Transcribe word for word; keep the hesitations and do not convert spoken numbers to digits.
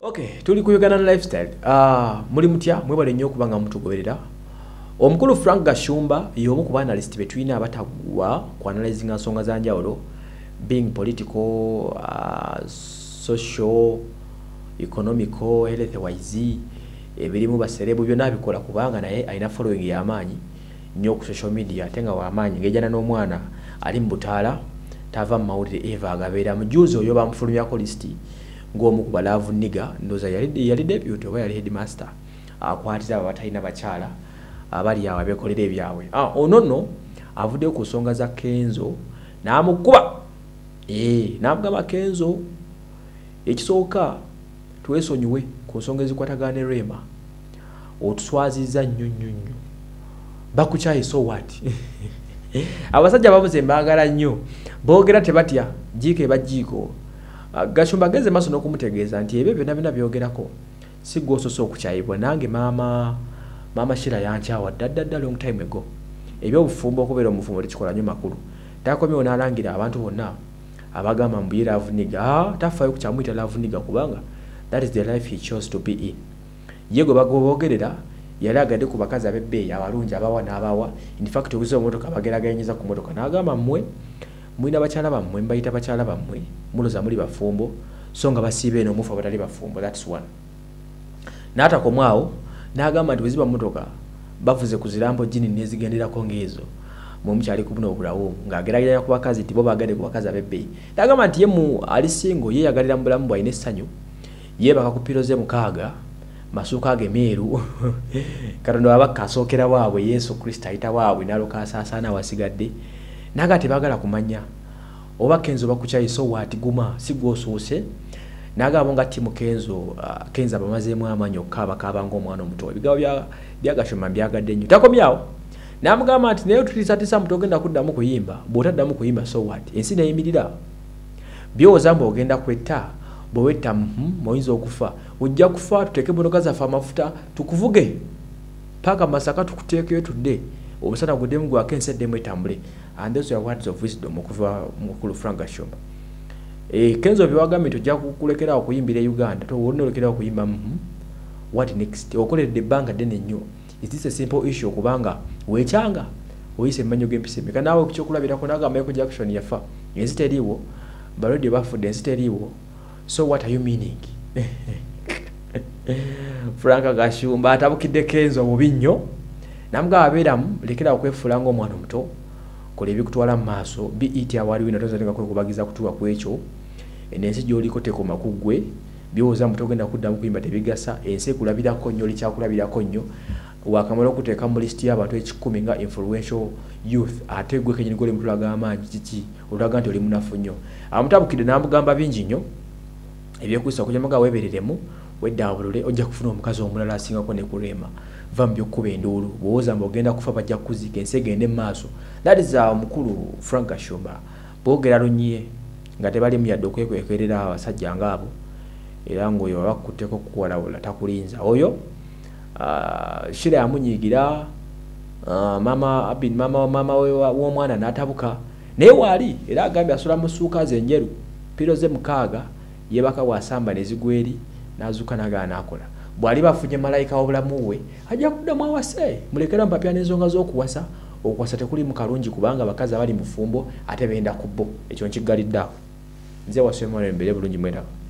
Okay, tuli ku Uganda lifestyle. Ah, uh, muri mutya mwebale nnyo kubanga mutugoberera. Omukulu Frank Gashumba y'omu ku analyst betwina abatagwa ku analyzing nsonga za njawulo, being political, uh, social, economical, health wise, ebirimu baserebu byonna bikola kubanga naye alina following ya amaanyi nnyo ku social media tenga wa amaanyi ngejana n'omwana ali mu butaala tava mu mawulire Eva agabeera mujuzo oyo bamufulumyako listi ng'omu ku balaavu nniga ndoza yali yali deputy oba yali headmaster akwatira abatalina bakyala abali awo abeekolera ebyabwe. Ah, ono nno avuddeyo ku nsonga za Kenzo n'amukuba. Eh, n'amugamba Kenzo ekisooka twesonyiwe ku nsonga ezikwatagana ne Rema otuswaziza nnyo nnyo nnyo bakukyaye so what. Abasajja babuze mbagala nnyo boogera tebatya jiike bajiiko. Uh, Gashumba geze maso n'okumutegeeza nti ebyo byonna byonna byogerako si gwososo okukyayibwa nange maama maama Shira yankyawa ddadda long time ago. Ebyo obufumbo okubeera omufumbo tekikola nnyo makulu. Takomyewo n'alangira abantu bonna abagamba mbu ye love nigga. Ah, tafaayo ku kyamuyita love nigga kubanga that is the life he chose to be in. Ye gwe bagoogerera yali agadde ku bakazi ab'ebbeeyi abalungi abawa n'abawa. In fact obuze omotoka bageraganyiriza ku motoka n'agamba mmwe mwina bakyala bammwe mbayita bakyala bammwe muloza muli bafumbo so nga basiibe eno mufu abatali bafumbo. That's one. N'atakomwawo n'agamba nti bweziba motoka bavuze ku zirambo jini nezigenderako ng'ezo mumukyali ku buno obulawo ng'ageraganya ku bakazi nti bo bagadde ku bakazi ab'ebbeeyi. N'agamba nti ye mu ali singo ye yagalira mu bulamu bwalina essanyu yeebaka ku piro ze mukaaga masuuka ge meeru Katonda wabakka asookera waabwe Yesu Kristo ayita waabwe n'aloka asaasaana wasigadde naga tebagala kumanya oba Kenzo bakukyaye so what guma si gwosoose nagabo nga timu Kenzo uh, Kenza bamazeemu amaanyi okkaaba kaabanga omwana omuto. Ebigawo bya bya Gashumba byagadde nnyo takomyawo n'amugamba nti naye tulisatisa mutogenda kuddamu kuyimba bw'otaddamu kuyimba so what ensi neyimirira byowoza mbu ogenda kwetta bwewetta mm, oyinza okufa ojja kufa tuteeke motoka zaffe amafuta tukuvuge paka Masaka tukuteekeyo tudde obusana guddemu gwako ensi eddemu etambule. And those are words of wisdom okuva mukulu Frank Gashumba. Eh, Kenzo byewagambye nti ojja kukulekera okuyimbira Uganda to wonna olekera okuyimba mm, what next okoledde ebbanga ddene nnyo. Is this a simple issue okubanga weekyanga oyise emmanyo g'empisa emeka naawe ku kyokulabirako n'agamba Michael Jackson yafa ensi teriiwo balodi bafudde ensi teriiwo so what are you meaning? Frank Gashumba atabukidde Kenzo bubi nnyo namugamba abeeramu lekera okwefuula ng'omwana omuto kola ebikutwala mu maaso be it awaliwo natozatenga kwekubagiza kutuwa ku ekyo ensi gy'oliko tekoma ku ggwe byowoza mu togenda kuddamu kuyimba tebigasa ensi ekulabirako nnyo likyakulabirako nnyo wakamala okuteeka mu lisiti y'abantu ekikumi nga influential youth ate gwe kenyini gole mutulaga amaanyi kiki olulaga nti oli munafu nnyo. Amutabukidde n'amugamba bingi nnyo ebyokwisa okujamaga weebereremu weddabulule ojja kufuna omukazi omulala asingako ne ku Rema va mu byokkuba enduulu bw'owooza mbu ogenda kufa bajja kuzika ensi egende mu maaso. That is omukulu uh, Frank Gashumba boogera lunyiye nga tebalimu yadde okwekwekerera abasajja ng'abo era ng'oyo bakutteko kukuwalawula takulinza oyo. Uh, Shira yamunyiigira uh, mama abin mama mama w'omwana n'atabuka naye waali era agambye asula mu ssuuka ze enjeru piro ze mukaaga yeebaka bw'asamba ne zigweri n'azuuka n'agaana n'akola. Bw'ali bafunye malayika w'obulamu we ajja kuddamu awase mulekera mpapya n'ensonga z'okuwasa okuwasa tekuli mu kalungi kubanga abakazi abali mu fumbo ate beenda ku bbo ekyo nkiggalidde awo. Nze wasomera embere bulungi mwera.